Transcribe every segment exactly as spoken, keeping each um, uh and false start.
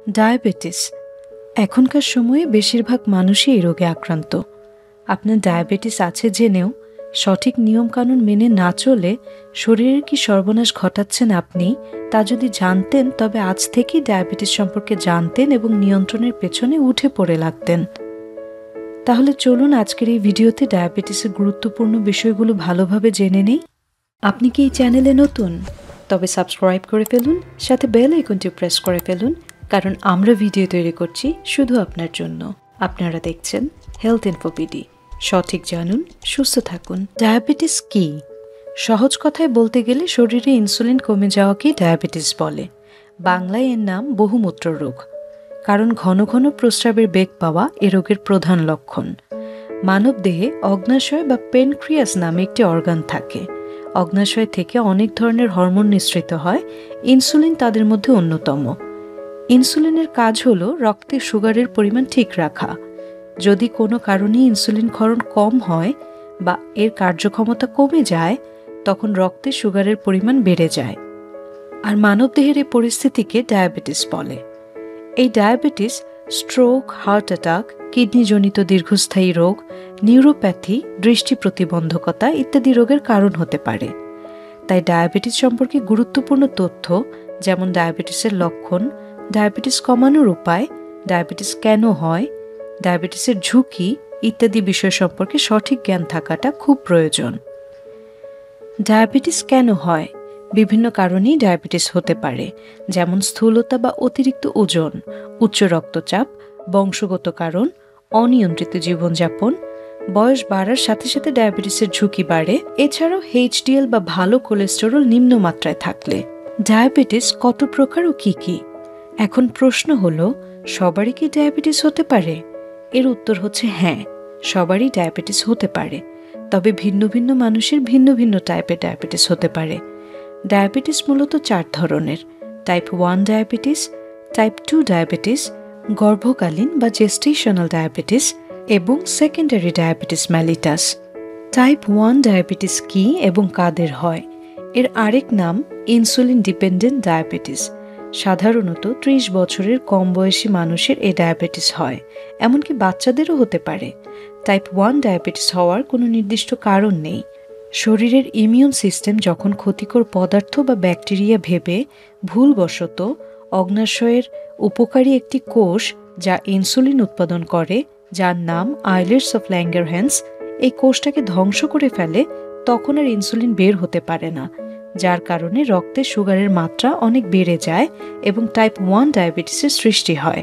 Diabetes এখনকার সময়ে বেশিরভাগ মানুষই এই রোগে আক্রান্ত। আপনার ডায়াবেটিস আছে জেনেও সঠিক নিয়মকানুন মেনে না চলে শরীরের কি সর্বনাশ ঘটাচ্ছেন আপনি তা যদি জানতেন, তবে আজ থেকেই ডায়াবেটিস সম্পর্কে জানতেন এবং নিয়ন্ত্রণের পেছনে উঠে পড়ে লাগতেন। তাহলে চলুন আজকের এই ভিডিওতে ডায়াবেটিসের গুরুত্বপূর্ণ বিষয়গুলো ভালোভাবে জেনে নেই। আপনি কি এই চ্যানেলে নতুন? তবে সাবস্ক্রাইব করে ফেলুন, সাথে বেল আইকনটি প্রেস করে ফেলুন, কারণ আমরা ভিডিও তৈরি করছি শুধু আপনার জন্য। আপনারা দেখছেন হেলথ ইনফো পিডি। সঠিক জানুন, সুস্থ থাকুন। ডায়াবেটিস কি? সহজ কথায় বলতে গেলে শরীরে ইনসুলিন কমে যাওয়াকেই ডায়াবেটিস বলে। বাংলায় এর নাম বহুমূত্র রোগ, কারণ ঘন ঘন প্রস্রাবের বেগ পাওয়া এ রোগের প্রধান লক্ষণ। মানবদেহে অগ্নাশয় বা পেনক্রিয়াস নামে একটি অর্গান থাকে। অগ্নাশয় থেকে অনেক ধরনের হরমোন নিঃসৃত হয়, ইনসুলিন তাদের মধ্যে অন্যতম। ইনসুলিনের কাজ হলো রক্তে সুগারের পরিমাণ ঠিক রাখা। যদি কোনো কারণে ইনসুলিন ক্ষরণ কম হয় বা এর কার্যক্ষমতা কমে যায়, তখন রক্তে সুগারের পরিমাণ বেড়ে যায়। আর মানবদেহের এই পরিস্থিতিকে ডায়াবেটিস বলে। এই ডায়াবেটিস স্ট্রোক, হার্ট অ্যাটাক, কিডনিজনিত দীর্ঘস্থায়ী রোগ, নিউরোপ্যাথি, দৃষ্টি প্রতিবন্ধকতা ইত্যাদি রোগের কারণ হতে পারে। তাই ডায়াবেটিস সম্পর্কে গুরুত্বপূর্ণ তথ্য যেমন ডায়াবেটিসের লক্ষণ, ডায়াবেটিস কমানোর উপায়, ডায়াবেটিস কেন হয়, ডায়াবেটিসের ঝুঁকি ইত্যাদি বিষয় সম্পর্কে সঠিক জ্ঞান থাকাটা খুব প্রয়োজন। ডায়াবেটিস কেন হয়? বিভিন্ন কারণেই ডায়াবেটিস হতে পারে, যেমন স্থূলতা বা অতিরিক্ত ওজন, উচ্চ রক্তচাপ, বংশগত কারণ, অনিয়ন্ত্রিত জীবনযাপন। বয়স বাড়ার সাথে সাথে ডায়াবেটিসের ঝুঁকি বাড়ে। এছাড়াও এইচডিএল বা ভালো কোলেস্টেরল নিম্নমাত্রায় থাকলে। ডায়াবেটিস কত প্রকার ও কি কি? এখন প্রশ্ন হলো, সবারই কি ডায়াবেটিস হতে পারে? এর উত্তর হচ্ছে হ্যাঁ, সবারই ডায়াবেটিস হতে পারে, তবে ভিন্ন ভিন্ন মানুষের ভিন্ন ভিন্ন টাইপের ডায়াবেটিস হতে পারে। ডায়াবেটিস মূলত চার ধরনের: type one diabetes, type two diabetes, গর্ভকালীন বা জেস্টেশনাল ডায়াবেটিস এবং secondary diabetes mellitus. Type one diabetes কি এবং কাদের হয়? এর আরেক নাম ইনসুলিন ডিপেন্ডেন্ট ডায়াবেটিস। সাধারণত ত্রিশ বছরের কম বয়সী মানুষের এই ডায়াবেটিস হয়, এমনকি বাচ্চাদেরও হতে পারে। টাইপ ওয়ান ডায়াবেটিস হওয়ার কোনো নির্দিষ্ট কারণ নেই। শরীরের ইমিউন সিস্টেম যখন ক্ষতিকর পদার্থ বা ব্যাকটেরিয়া ভেবে ভুলবশত অগ্নাশয়ের উপকারী একটি কোষ যা ইনসুলিন উৎপাদন করে, যার নাম আইলেটস অফ ল্যাঙ্গারহ্যান্স, এই কোষটাকে ধ্বংস করে ফেলে, তখন আর ইনসুলিন বের হতে পারে না, যার কারণে রক্তে সুগারের মাত্রা অনেক বেড়ে যায় এবং টাইপ ওয়ান ডায়াবেটিসের সৃষ্টি হয়।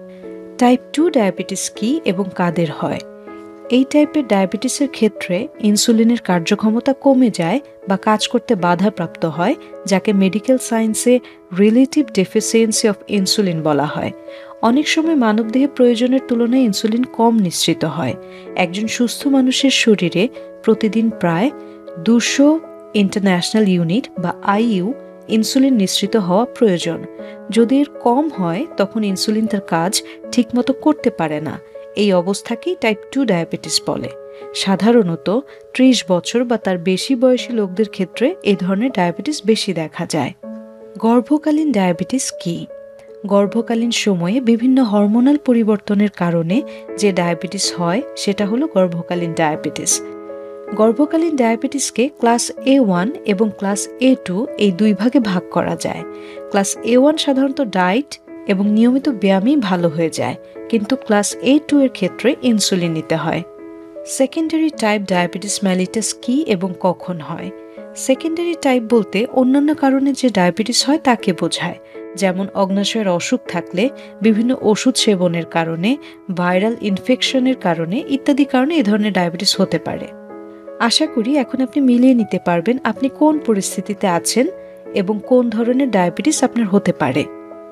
টাইপ টু ডায়াবেটিস কি এবং কাদের হয়? এই টাইপের ডায়াবেটিসের ক্ষেত্রে ইনসুলিনের কার্যক্ষমতা কমে যায় বা কাজ করতে বাধাপ্রাপ্ত হয়, যাকে মেডিকেল সায়েন্সে রিলেটিভ ডেফিসিয়েন্সি অফ ইনসুলিন বলা হয়। অনেক সময় মানবদেহে প্রয়োজনের তুলনায় ইনসুলিন কম নিঃসৃত হয়। একজন সুস্থ মানুষের শরীরে প্রতিদিন প্রায় দুশো ইন্টারন্যাশনাল ইউনিট বা আইইউ ইনসুলিন নিঃসৃত হওয়া প্রয়োজন। যদি এর কম হয়, তখন ইনসুলিন তার কাজ ঠিকমতো করতে পারে না। এই অবস্থাকেই টাইপ টু ডায়াবেটিস বলে। সাধারণত ত্রিশ বছর বা তার বেশি বয়সী লোকদের ক্ষেত্রে এই ধরনের ডায়াবেটিস বেশি দেখা যায়। গর্ভকালীন ডায়াবেটিস কি? গর্ভকালীন সময়ে বিভিন্ন হরমোনাল পরিবর্তনের কারণে যে ডায়াবেটিস হয় সেটা হলো গর্ভকালীন ডায়াবেটিস। গর্ভকালীন ডায়াবেটিসকে ক্লাস এ ওয়ান এবং ক্লাস এ টু এই দুই ভাগে ভাগ করা যায়। ক্লাস এ ওয়ান সাধারণত ডায়েট এবং নিয়মিত ব্যায়ামই ভালো হয়ে যায়, কিন্তু ক্লাস এ টু এর ক্ষেত্রে ইনসুলিন নিতে হয়। সেকেন্ডারি টাইপ ডায়াবেটিস মেলিটাস কি এবং কখন হয়? সেকেন্ডারি টাইপ বলতে অন্যান্য কারণে যে ডায়াবেটিস হয় তাকে বোঝায়, যেমন অগ্নাশয়ের অসুখ থাকলে, বিভিন্ন ওষুধ সেবনের কারণে, ভাইরাল ইনফেকশনের কারণে ইত্যাদি কারণে এই ধরনের ডায়াবেটিস হতে পারে। আশা করি এখন আপনি মিলিয়ে নিতে পারবেন আপনি কোন পরিস্থিতিতে আছেন এবং কোন ধরনের ডায়াবেটিস আপনার হতে পারে।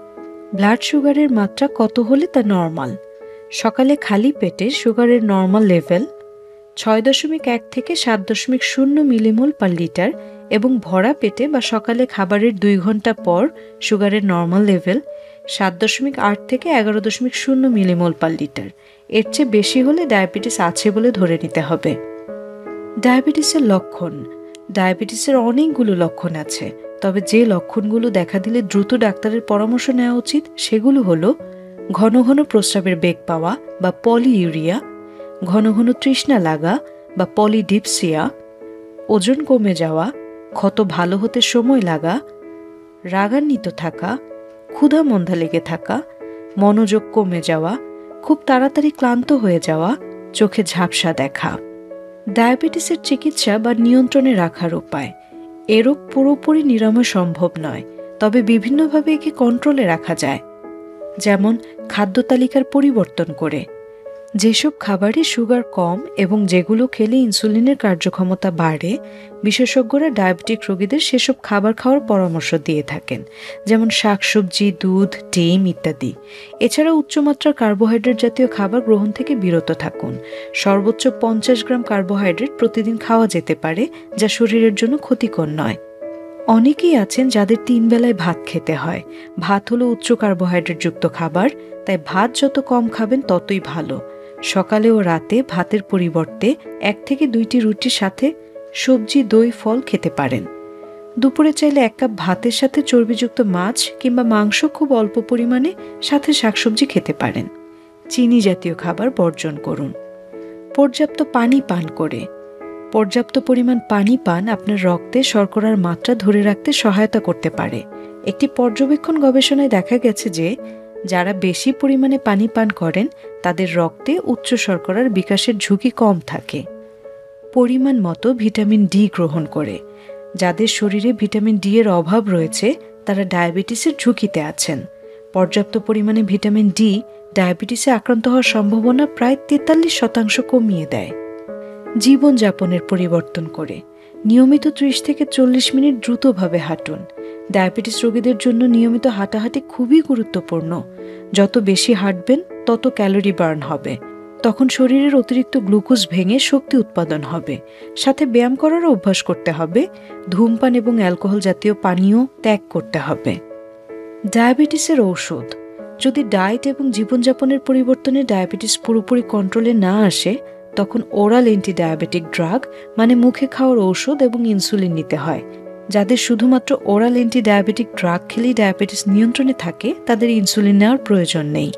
ব্লাড সুগারের মাত্রা কত হলে তা নর্মাল? সকালে খালি পেটে সুগারের নর্মাল লেভেল ছয় দশমিক এক থেকে সাত দশমিক শূন্য মিলিমোল পার লিটার এবং ভরা পেটে বা সকালে খাবারের দুই ঘন্টা পর সুগারের নর্মাল লেভেল সাত দশমিক আট থেকে এগারো দশমিক শূন্য মিলিমোল পার লিটার। এর চেয়ে বেশি হলে ডায়াবেটিস আছে বলে ধরে নিতে হবে। ডায়াবেটিসের লক্ষণ। ডায়াবেটিসের অনেকগুলো লক্ষণ আছে, তবে যে লক্ষণগুলো দেখা দিলে দ্রুত ডাক্তারের পরামর্শ নেওয়া উচিত সেগুলো হলো ঘন ঘন প্রস্রাবের বেগ পাওয়া বা পলিইউরিয়া, ঘন ঘন তৃষ্ণা লাগা বা পলিডিপসিয়া, ওজন কমে যাওয়া, ক্ষত ভালো হতে সময় লাগা, রাগান্বিত থাকা, ক্ষুধা মন্দা লেগে থাকা, মনোযোগ কমে যাওয়া, খুব তাড়াতাড়ি ক্লান্ত হয়ে যাওয়া, চোখে ঝাপসা দেখা। ডায়াবেটিসের চিকিৎসা বা নিয়ন্ত্রণে রাখার উপায়। এ রোগ পুরোপুরি নিরাময় সম্ভব নয়, তবে বিভিন্নভাবে একে কন্ট্রোলে রাখা যায়, যেমন খাদ্য তালিকার পরিবর্তন করে। যেসব খাবারে সুগার কম এবং যেগুলো খেলে ইনসুলিনের কার্যক্ষমতা বাড়ে, বিশেষজ্ঞরা ডায়াবেটিক রোগীদের সেসব খাবার খাওয়ার পরামর্শ দিয়ে থাকেন, যেমন শাকসবজি, দুধ, ডিম ইত্যাদি। এছাড়া উচ্চমাত্রার কার্বোহাইড্রেট জাতীয় খাবার গ্রহণ থেকে বিরত থাকুন। সর্বোচ্চ পঞ্চাশ গ্রাম কার্বোহাইড্রেট প্রতিদিন খাওয়া যেতে পারে, যা শরীরের জন্য ক্ষতিকর নয়। অনেকেই আছেন যাদের তিন বেলায় ভাত খেতে হয়। ভাত হলো উচ্চ কার্বোহাইড্রেটযুক্ত খাবার, তাই ভাত যত কম খাবেন ততই ভালো। সকালে ও রাতে ভাতের পরিবর্তে এক থেকে দুইটি রুটির সাথে সবজি, দই, ফল খেতে পারেন। দুপুরে চাইলে এক কাপ ভাতের সাথে চর্বিযুক্ত মাছ কিংবা মাংস খুব অল্প পরিমাণে সাথে শাকসবজি খেতে পারেন। চিনি জাতীয় খাবার বর্জন করুন। পর্যাপ্ত পানি পান করে। পর্যাপ্ত পরিমাণ পানি পান আপনার রক্তে শর্করার মাত্রা ধরে রাখতে সহায়তা করতে পারে। একটি পর্যবেক্ষণ গবেষণায় দেখা গেছে যে যারা বেশি পরিমাণে পানি পান করেন তাদের রক্তে উচ্চ শর্করার বিকাশের ঝুঁকি কম থাকে। পরিমাণ মতো ভিটামিন ডি গ্রহণ করে। যাদের শরীরে ভিটামিন ডি এর অভাব রয়েছে তারা ডায়াবেটিসের ঝুঁকিতে আছেন। পর্যাপ্ত পরিমাণে ভিটামিন ডি ডায়াবেটিসে আক্রান্ত হওয়ার সম্ভাবনা প্রায় তেতাল্লিশ শতাংশ কমিয়ে দেয়। জীবনযাপনের পরিবর্তন করে। নিয়মিত ত্রিশ থেকে চল্লিশ মিনিট দ্রুতভাবে হাঁটুন। ডায়াবেটিস রোগীদের জন্য নিয়মিত হাঁটাহাঁটি খুবই গুরুত্বপূর্ণ। যত বেশি হাঁটবেন তত ক্যালোরি বার্ন হবে, তখন শরীরের অতিরিক্ত গ্লুকোজ ভেঙে শক্তি উৎপাদন হবে। সাথে ব্যায়াম করারও অভ্যাস করতে হবে। ধূমপান এবং অ্যালকোহল জাতীয় পানীয় ত্যাগ করতে হবে। ডায়াবেটিসের ঔষধ। যদি ডায়েট এবং জীবনযাপনের পরিবর্তনে ডায়াবেটিস পুরোপুরি কন্ট্রোলে না আসে, তখন ওরাল অ্যান্টিডায়াবেটিক ড্রাগ মানে মুখে খাওয়ার ঔষধ এবং ইনসুলিন নিতে হয়। যাদের শুধুমাত্র ওরাল অ্যান্টিডায়াবেটিক ড্রাগ খেলেই ডায়াবেটিস নিয়ন্ত্রণে থাকে তাদের ইনসুলিন নেওয়ার প্রয়োজন নেই।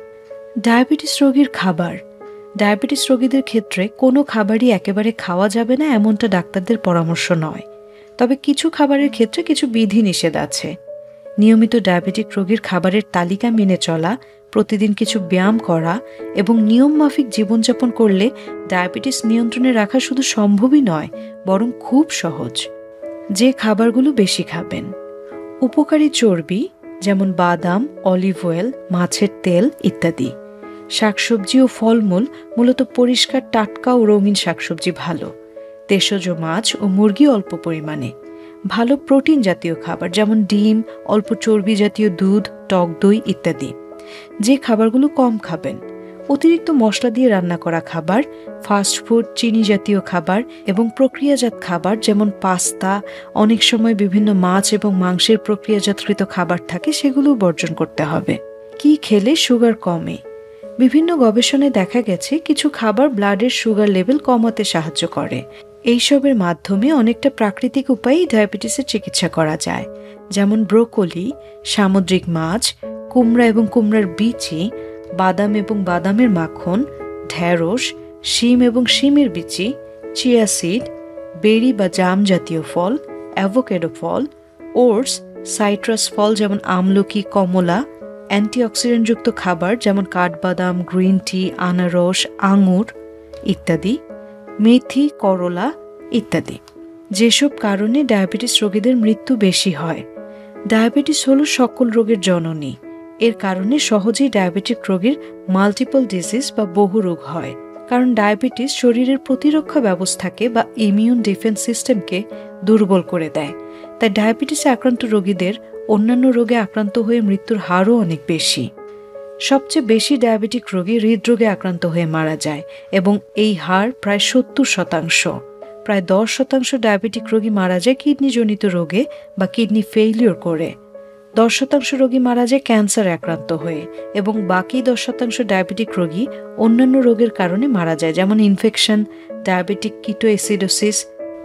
ডায়াবেটিস রোগীর খাবার। ডায়াবেটিস রোগীদের ক্ষেত্রে কোনো খাবারই একেবারে খাওয়া যাবে না এমনটা ডাক্তারদের পরামর্শ নয়, তবে কিছু খাবারের ক্ষেত্রে কিছু বিধি নিষেধ আছে। নিয়মিত ডায়াবেটিক রোগীর খাবারের তালিকা মেনে চলা, প্রতিদিন কিছু ব্যায়াম করা এবং নিয়ম মাফিক জীবনযাপন করলে ডায়াবেটিস নিয়ন্ত্রণে রাখা শুধু সম্ভবই নয়, বরং খুব সহজ। যে খাবারগুলো বেশি খাবেন। উপকারী চর্বি যেমন বাদাম, অলিভ অয়েল, মাছের তেল ইত্যাদি। শাকসবজি ও ফলমূল, মূলত পরিষ্কার টাটকা ও রঙিন শাকসবজি ভালো। তেশজ মাছ ও মুরগি অল্প পরিমাণে। ভালো প্রোটিন জাতীয় খাবার যেমন ডিম, অল্প চর্বি জাতীয় দুধ, টক দই ইত্যাদি। যে খাবারগুলো কম খাবেন। অতিরিক্ত মশলা দিয়ে রান্না করা খাবার, ফাস্টফুড, চিনি জাতীয় খাবার এবং প্রক্রিয়াজাত খাবার যেমন পাস্তা, অনেক সময় বিভিন্ন মাছ এবং মাংসের প্রক্রিয়াজাতকৃত খাবার থাকে, সেগুলো বর্জন করতে হবে। কি খেলে সুগার কমে? বিভিন্ন গবেষণায় দেখা গেছে কিছু খাবার ব্লাডের সুগার লেভেল কমাতে সাহায্য করে। এইসবের মাধ্যমে অনেকটা প্রাকৃতিক উপায়েই ডায়াবেটিসের চিকিৎসা করা যায়, যেমন ব্রোকলি, সামুদ্রিক মাছ, কুমড়া এবং কুমড়ার বিচি, বাদাম এবং বাদামের মাখন, ঢ্যাঁড়স, শিম এবং শিমের বিচি, চিয়া সিড, বেরি বা জাম জাতীয় ফল, অ্যাভোকেডো ফল, ওটস, সাইট্রাস ফল যেমন আমলকি, কমলা, অ্যান্টিঅক্সিডেন্টযুক্ত খাবার যেমন কাঠবাদাম, গ্রিন টি, আনারস, আঙুর ইত্যাদি, মেথি, করলা ইত্যাদি। যেসব কারণে ডায়াবেটিস রোগীদের মৃত্যু বেশি হয়। ডায়াবেটিস হলো সকল রোগের জননী। এর কারণে সহজেই ডায়াবেটিক রোগীর মাল্টিপল ডিজিজ বা বহু রোগ হয়, কারণ ডায়াবেটিস শরীরের প্রতিরক্ষা ব্যবস্থাকে বা ইমিউন ডিফেন্স সিস্টেমকে দুর্বল করে দেয়। তাই ডায়াবেটিসে আক্রান্ত রোগীদের অন্যান্য রোগে আক্রান্ত হয়ে মৃত্যুর হারও অনেক বেশি। সবচেয়ে বেশি ডায়াবেটিক রোগী হৃদরোগে আক্রান্ত হয়ে মারা যায় এবং এই হার প্রায় সত্তর শতাংশ। প্রায় দশ শতাংশ ডায়াবেটিক রোগী মারা যায় কিডনিজনিত রোগে বা কিডনি ফেইলিওর করে। দশ শতাংশ রোগী মারা যায় ক্যান্সারে আক্রান্ত হয়ে এবং বাকি দশ শতাংশ ডায়াবেটিক রোগী অন্যান্য রোগের কারণে মারা যায়, যেমন ইনফেকশন, ডায়াবেটিক কিটোএসিডোসিস,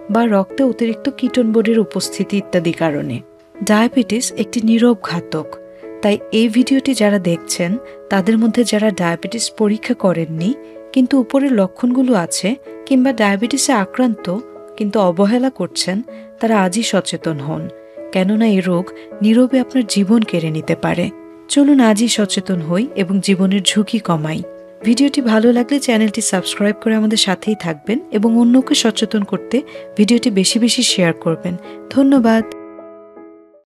বা রক্তে অতিরিক্ত কিটোন বডির উপস্থিতি ইত্যাদি কারণে। ডায়াবেটিস একটি নীরব ঘাতক, তাই এই ভিডিওটি যারা দেখছেন তাদের মধ্যে যারা ডায়াবেটিস পরীক্ষা করেননি কিন্তু উপরের লক্ষণগুলো আছে কিংবা ডায়াবেটিসে আক্রান্ত কিন্তু অবহেলা করছেন, তারা আজই সচেতন হন, কেননা এই রোগ নীরবে আপনার জীবন কেড়ে নিতে পারে। চলুন আজই সচেতন হই এবং জীবনের ঝুঁকি কমাই। ভিডিওটি ভালো লাগলে চ্যানেলটি সাবস্ক্রাইব করে আমাদের সাথেই থাকবেন এবং অন্যকে সচেতন করতে ভিডিওটি বেশি বেশি শেয়ার করবেন। ধন্যবাদ।